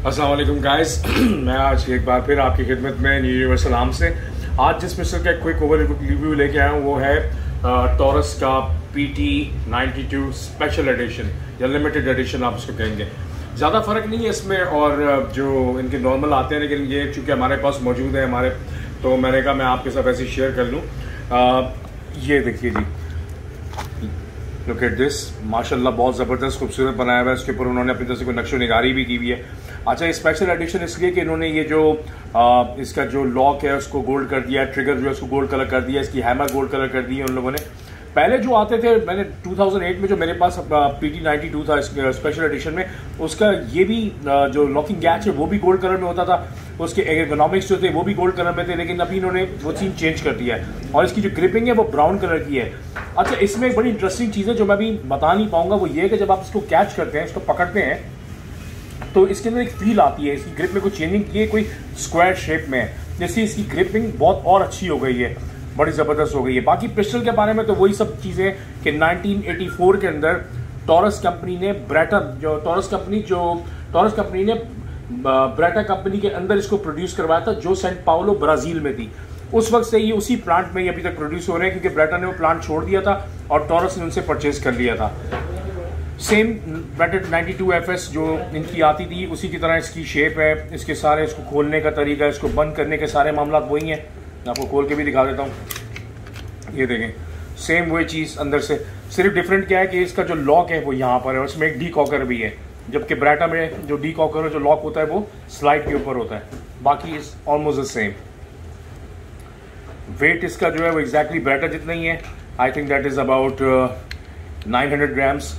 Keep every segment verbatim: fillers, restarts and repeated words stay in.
अस्सलाम वालेकुम गाइस मैं आज एक बार फिर आपकी खिदमत में न्यू यूनिवर्सल आर्म से आज जिस मिस्टर का क्विक ओवर रिव्यू लेके आया हूँ वो है टॉरस का P T ninety two special edition या लिमिटेड एडिशन आप उसको कहेंगे। ज़्यादा फ़र्क नहीं है इसमें और जो इनके नॉर्मल आते हैं, लेकिन ये चूँकि हमारे पास मौजूद है हमारे, तो मैंने कहा मैं आपके साथ ऐसे शेयर कर लूँ। ये देखिए जी, लुक एट दिस, माशाल्लाह बहुत ज़बरदस्त खूबसूरत बनाया हुआ है। इसके ऊपर उन्होंने अपनी तरफ से कोई नक्शो निगारी भी की हुई है। अच्छा, स्पेशल एडिशन इसलिए कि इन्होंने ये जो आ, इसका जो लॉक है उसको गोल्ड कर दिया है, ट्रिगर जो है उसको गोल्ड कलर कर दिया है, इसकी हैमर गोल्ड कलर कर दी है उन लोगों ने। पहले जो आते थे, मैंने टू थाउजेंड एट में जो मेरे पास पी टी नाइन्टी टू था स्पेशल एडिशन में, उसका ये भी जो लॉकिंग गैच है वो भी गोल्ड कलर में होता था, उसके एर्गोनॉमिक्स जो थे वो भी गोल्ड कलर में थे, लेकिन अभी इन्होंने वो सीन चेंज कर दिया है और इसकी जो ग्रिपिंग है वो ब्राउन कलर की है। अच्छा, इसमें एक बड़ी इंटरेस्टिंग चीज़ है जो मैं अभी बता नहीं पाऊंगा, वो ये है कि जब आप इसको कैच करते हैं, इसको पकड़ते हैं, तो इसके अंदर एक फील आती है। इसकी ग्रिप में कुछ चेंजिंग की है, कोई स्क्वायर शेप में है, जैसे इसकी ग्रिपिंग बहुत और अच्छी हो गई है, बड़ी ज़बरदस्त हो गई है। बाकी पिस्टल के बारे में तो वही सब चीज़ें कि नाइनटीन एटी फोर के अंदर टॉरस कंपनी ने ब्रेटा जो टॉरस कंपनी जो टॉरस कंपनी ने ब्रेटा कंपनी के अंदर इसको प्रोड्यूस करवाया था, जो सेंट पाउलो ब्राज़ील में थी। उस वक्त से ये उसी प्लांट में ये अभी तक प्रोड्यूस हो रहे हैं, क्योंकि ब्रेटा ने वो प्लांट छोड़ दिया था और टॉरस ने उनसे परचेज कर लिया था। Same Beretta ninety two F S जो इनकी आती थी उसी की तरह इसकी शेप है, इसके सारे इसको खोलने का तरीका, इसको बंद करने के सारे मामला वही हैं। मैं आपको खोल के भी दिखा देता हूँ। ये देखें, सेम वही चीज़ अंदर से, सिर्फ डिफरेंट क्या है कि इसका जो लॉक है वो यहाँ पर है और इसमें एक डी कॉकर भी है, जबकि ब्रेटा में जो डी कॉकर है, जो लॉक होता है वो स्लाइड के ऊपर होता है। बाकी is almost the same. Weight इसका जो है वो एग्जैक्टली ब्रेटा जितना ही है। I think that is about nine hundred grams.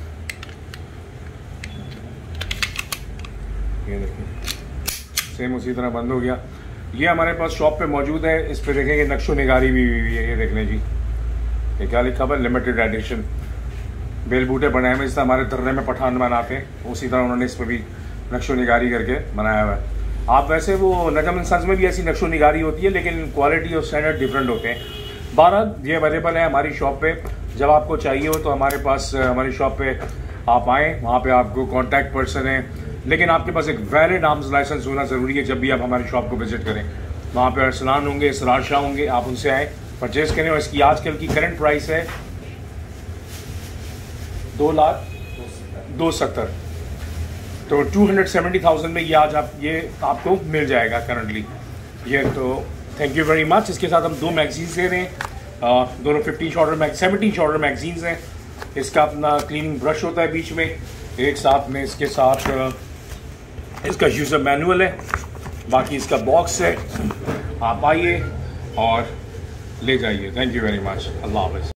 ये देखिए, सेम उसी तरह बंद हो गया। ये हमारे पास शॉप पे मौजूद है। इस पे देखेंगे नक्शो निगारी भी हुई है। ये देख लें जी, ये क्या लिखा हुआ है, लिमिटेड एडिशन। बेल बूटे बनाए हुए, जिस तरह हमारे दर्रे में पठान बनाते हैं उसी तरह उन्होंने इस पर भी नक्शो निगारी करके बनाया हुआ है। आप वैसे वो नजम सन्स में भी ऐसी नक्शो निगारी होती है, लेकिन क्वालिटी और स्टैंडर्ड डिफरेंट होते हैं। बारह ये अवेलेबल है हमारी शॉप पे। जब आपको चाहिए हो तो हमारे पास हमारी शॉप पे आप आएँ, वहाँ पे आपको कॉन्टैक्ट पर्सन है, लेकिन आपके पास एक वैलिड आर्म्स लाइसेंस होना ज़रूरी है जब भी आप हमारी शॉप को विजिट करें। वहाँ पे अरसलान होंगे, इसरार शाह होंगे, आप उनसे आएँ, परचेज करें। और इसकी आजकल की करंट प्राइस है दो लाख दो सत्तर, तो टू हंड्रेड सेवेंटी थाउजेंड में ये आज आप ये आपको मिल जाएगा करंटली ये। तो थैंक यू वेरी मच। इसके साथ हम दो मैगजीन्स दे रहे हैं, आ, दोनों fifteen shorter mag seventeen shorter magazines हैं। इसका अपना क्लीनिंग ब्रश होता है बीच में, एक साथ में इसके साथ आ, इसका यूज़र मैनुअल है, बाकी इसका बॉक्स है। आप आइए और ले जाइए। Thank you very much. अल्लाह हाफ़िज़।